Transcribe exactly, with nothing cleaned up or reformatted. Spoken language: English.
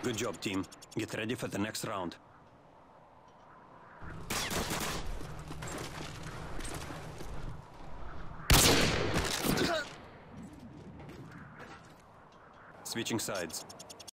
Good job, team. Get ready for the next round. Switching sides.